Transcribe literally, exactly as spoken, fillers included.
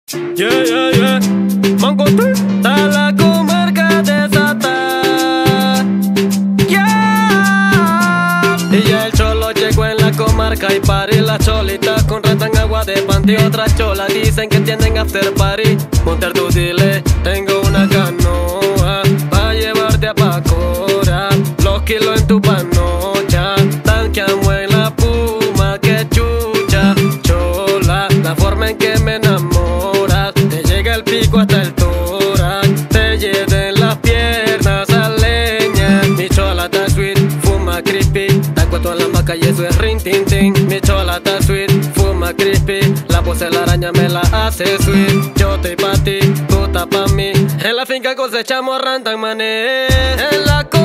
Yeah, yeah, yeah. Mango está la comarca desata. Yeah. Y ya el cholo llegó en la comarca y party. Las cholitas con en agua de panty. Otras cholas dicen que tienen after party. Monter tu dile, tengo una canoa pa' llevarte a Pacora. Los kilos en tu panocha, tanqueamos en la puma, que chucha. Chola, la forma en que me enamoras, te llega el pico hasta el tórax, te lleven las piernas a leña. Mi chola está sweet, fuma crispy, te cuesto en la maca y eso es rin tin tin. Mi chola está sweet, fuma crispy, la pose la araña me la hace sweet. Yo estoy pa' ti, tú estás pa' mí, en la finca cosechamos rantan mané. En la